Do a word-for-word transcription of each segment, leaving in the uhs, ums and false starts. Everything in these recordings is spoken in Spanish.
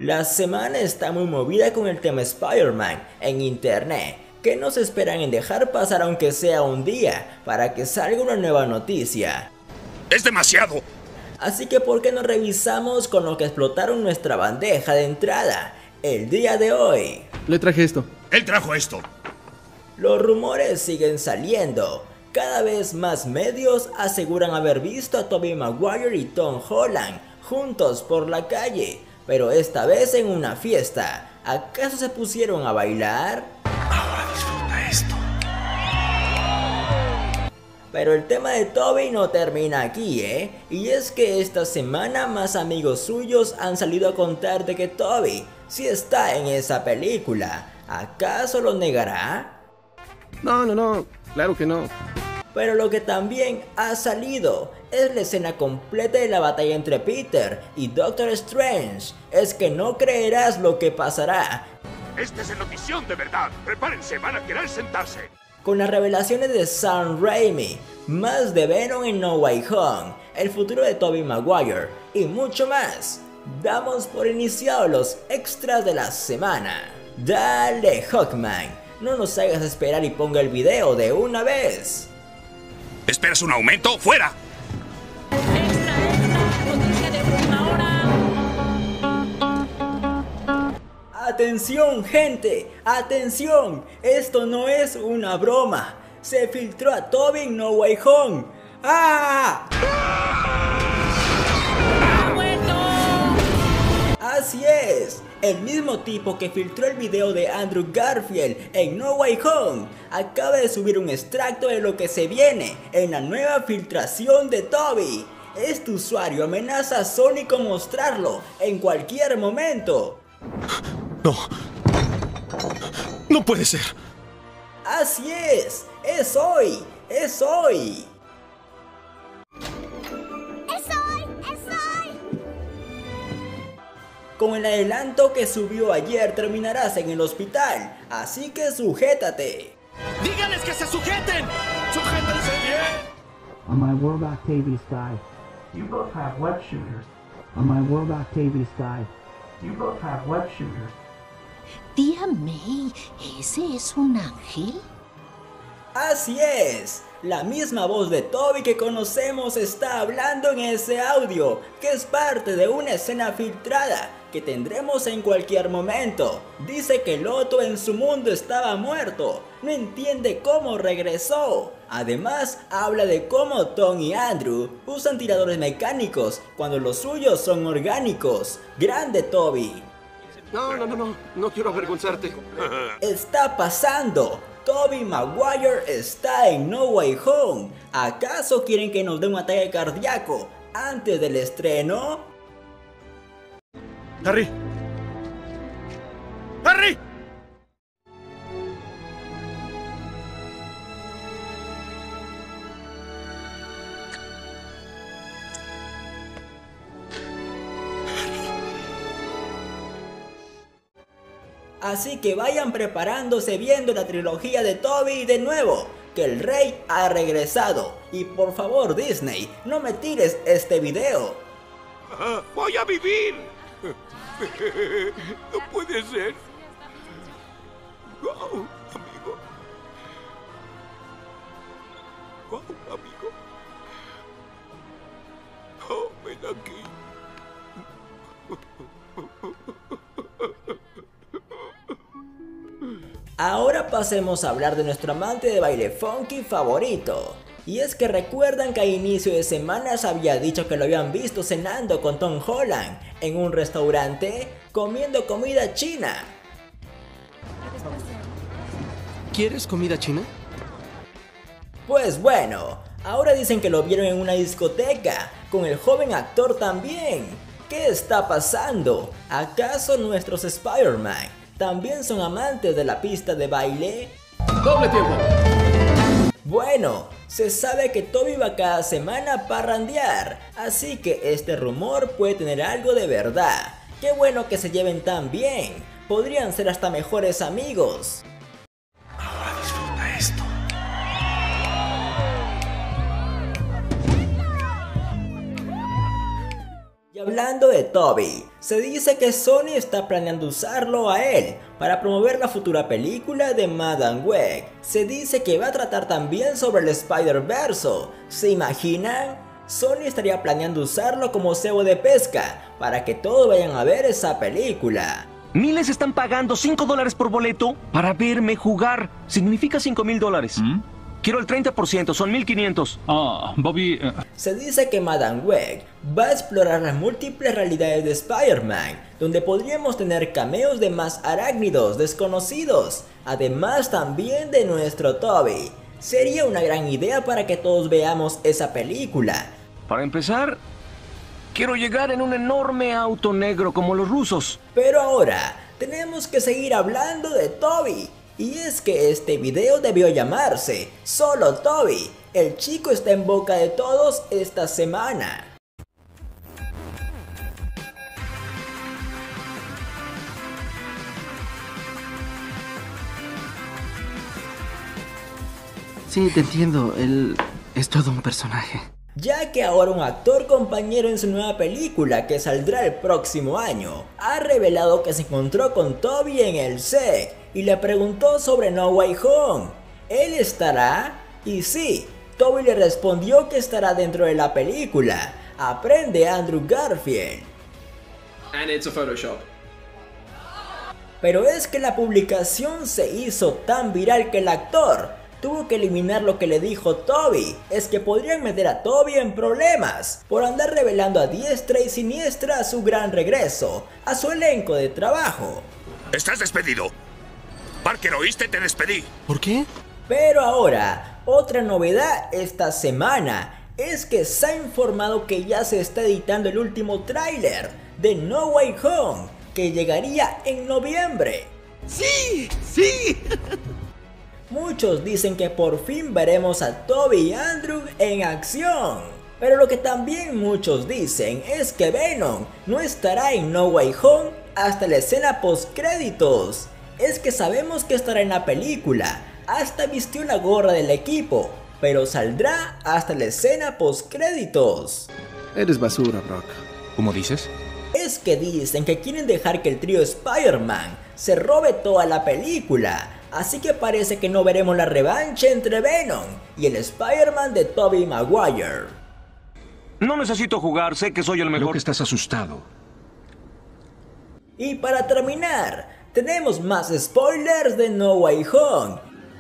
La semana está muy movida con el tema Spider-Man en internet, que no se esperan en dejar pasar aunque sea un día para que salga una nueva noticia. ¡Es demasiado! Así que ¿por qué no revisamos con lo que explotaron nuestra bandeja de entrada el día de hoy? Le traje esto. Él trajo esto. Los rumores siguen saliendo. Cada vez más medios aseguran haber visto a Tobey Maguire y Tom Holland juntos por la calle, pero esta vez en una fiesta. ¿Acaso se pusieron a bailar? Ahora disfruta esto. Pero el tema de Tobey no termina aquí, ¿eh? Y es que esta semana más amigos suyos han salido a contar de que Tobey sí está en esa película. ¿Acaso lo negará? No, no, no, claro que no. Pero lo que también ha salido es la escena completa de la batalla entre Peter y Doctor Strange. Es que no creerás lo que pasará. Esta es el notición de verdad. Prepárense, van a querer sentarse. Con las revelaciones de Sam Raimi, más de Venom en No Way Home, el futuro de Tobey Maguire y mucho más. Damos por iniciado los extras de la semana. Dale Hawkman, no nos hagas esperar y ponga el video de una vez. ¿Esperas un aumento? ¡Fuera! Extra, extra, noticia de última hora. Atención gente, atención, esto no es una broma. Se filtró a Tobey en No Way Home. ¡Ah! ¡Ha vuelto! Así es, el mismo tipo que filtró el video de Andrew Garfield en No Way Home acaba de subir un extracto de lo que se viene en la nueva filtración de Tobey. Este usuario amenaza a Sony con mostrarlo en cualquier momento. No. No puede ser. Así es, es hoy, es hoy. Con el adelanto que subió ayer terminarás en el hospital, así que sujétate. ¡Díganles que se sujeten! ¡Sujétense bien! On my world Octavius died. You both have web shooters. On my world Octavius died. You both have web shooters. Tía May, ¿ese es un ángel? Así es, la misma voz de Tobey que conocemos está hablando en ese audio, que es parte de una escena filtrada que tendremos en cualquier momento. Dice que Loto en su mundo estaba muerto, no entiende cómo regresó. Además, habla de cómo Tom y Andrew usan tiradores mecánicos cuando los suyos son orgánicos. ¡Grande Tobey! No, no, no, no, no quiero avergonzarte. Está pasando. Tobey Maguire está en No Way Home. ¿Acaso quieren que nos dé un ataque cardíaco antes del estreno? ¡Harry! ¡Harry! Así que vayan preparándose viendo la trilogía de Tobey de nuevo, que el rey ha regresado. Y por favor Disney, no me tires este video. Ah, ¡voy a vivir! No puede ser. Wow, amigo. Wow, amigo. Oh, ven aquí. Ahora pasemos a hablar de nuestro amante de baile funky favorito. Y es que recuerdan que a inicio de semanas había dicho que lo habían visto cenando con Tom Holland en un restaurante comiendo comida china. ¿Quieres comida china? Pues bueno, ahora dicen que lo vieron en una discoteca con el joven actor también. ¿Qué está pasando? ¿Acaso nuestros Spider-Man también son amantes de la pista de baile? ¡Doble tiempo! Bueno, se sabe que Tobey va cada semana a parrandear, así que este rumor puede tener algo de verdad. ¡Qué bueno que se lleven tan bien! Podrían ser hasta mejores amigos. Ahora disfruta esto. Y hablando de Tobey, Se dice que Sony está planeando usarlo a él para promover la futura película de Madame Web. Se dice que va a tratar también sobre el Spider-Verse. ¿Se imaginan? Sony estaría planeando usarlo como cebo de pesca para que todos vayan a ver esa película. Miles están pagando cinco dólares por boleto para verme jugar. Significa cinco mil dólares. ¿Mm? Quiero el treinta por ciento, son mil quinientos. Ah, Bobby... Uh... Se dice que Madame Web va a explorar las múltiples realidades de Spider-Man, donde podríamos tener cameos de más arácnidos desconocidos, además también de nuestro Tobey. Sería una gran idea para que todos veamos esa película. Para empezar, quiero llegar en un enorme auto negro como los rusos. Pero ahora, tenemos que seguir hablando de Tobey. Y es que este video debió llamarse Solo Tobey. El chico está en boca de todos esta semana. Sí, te entiendo. Él es todo un personaje. Ya que ahora un actor compañero en su nueva película que saldrá el próximo año ha revelado que se encontró con Tobey en el set y le preguntó sobre No Way Home. ¿Él estará? Y sí, Tobey le respondió que estará dentro de la película. Aprende Andrew Garfield. And it's a Photoshop. Pero es que la publicación se hizo tan viral que el actor tuvo que eliminar lo que le dijo Tobey. Es que podrían meter a Tobey en problemas por andar revelando a diestra y siniestra su gran regreso a su elenco de trabajo. ¡Estás despedido! Parker, ¿oíste? Te despedí. ¿Por qué? Pero ahora, otra novedad esta semana es que se ha informado que ya se está editando el último tráiler de No Way Home, que llegaría en noviembre. ¡Sí! ¡Sí! Muchos dicen que por fin veremos a Tobey y Andrew en acción. Pero lo que también muchos dicen es que Venom no estará en No Way Home hasta la escena post créditos. Es que sabemos que estará en la película, hasta vistió la gorra del equipo, pero saldrá hasta la escena post créditos. Eres basura, Brock. ¿Cómo dices? Es que dicen que quieren dejar que el trío Spider-Man se robe toda la película. Así que parece que no veremos la revancha entre Venom y el Spider-Man de Tobey Maguire. No necesito jugar, sé que soy el mejor. Creo que estás asustado. Y para terminar, tenemos más spoilers de No Way Home.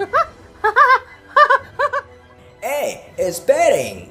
¡Eh! ¡Esperen!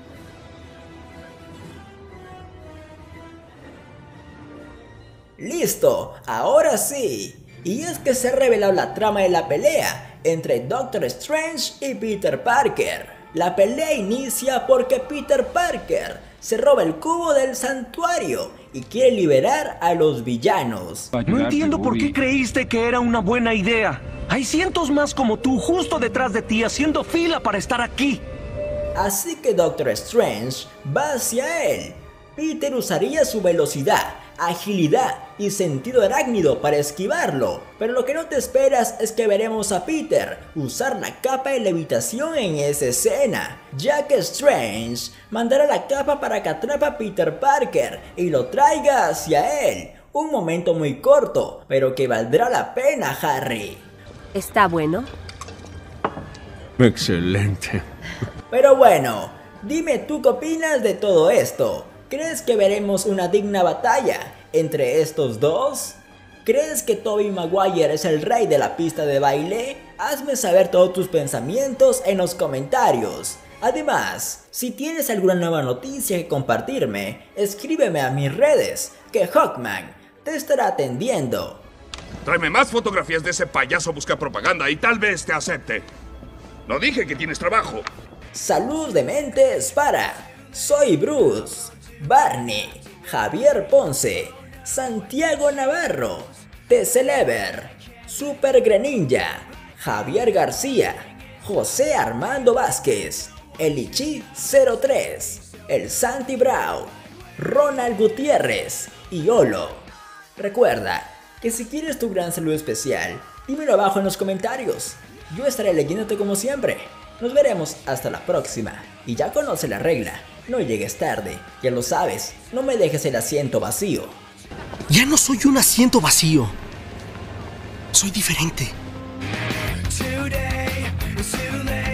¡Listo! ¡Ahora sí! Y es que se ha revelado la trama de la pelea entre Doctor Strange y Peter Parker. La pelea inicia porque Peter Parker se roba el cubo del santuario y quiere liberar a los villanos. No entiendo por qué creíste que era una buena idea. Hay cientos más como tú justo detrás de ti haciendo fila para estar aquí. Así que Doctor Strange va hacia él. Peter usaría su velocidad, agilidad y sentido arácnido para esquivarlo, pero lo que no te esperas es que veremos a Peter usar la capa de levitación en esa escena, ya que Strange mandará la capa para que atrape a Peter Parker y lo traiga hacia él. Un momento muy corto, pero que valdrá la pena, Harry. ¿Está bueno? Excelente. Pero bueno, dime tú qué opinas de todo esto. ¿Crees que veremos una digna batalla entre estos dos? ¿Crees que Tobey Maguire es el rey de la pista de baile? Hazme saber todos tus pensamientos en los comentarios. Además, si tienes alguna nueva noticia que compartirme, escríbeme a mis redes, que Hawkman te estará atendiendo. Tráeme más fotografías de ese payaso busca propaganda y tal vez te acepte. No dije que tienes trabajo. Salud de mentes para Soy Bruce, Barney, Javier Ponce, Santiago Navarro, T. Celeber, Super Greninja, Javier García, José Armando Vázquez, Elichi cero tres, el Santi Brau, Ronald Gutiérrez y Olo. Recuerda que si quieres tu gran saludo especial, dímelo abajo en los comentarios. Yo estaré leyéndote como siempre. Nos veremos hasta la próxima. Y ya conoce la regla. No llegues tarde, ya lo sabes, no me dejes el asiento vacío. Ya no soy un asiento vacío. Soy diferente. Today is too late.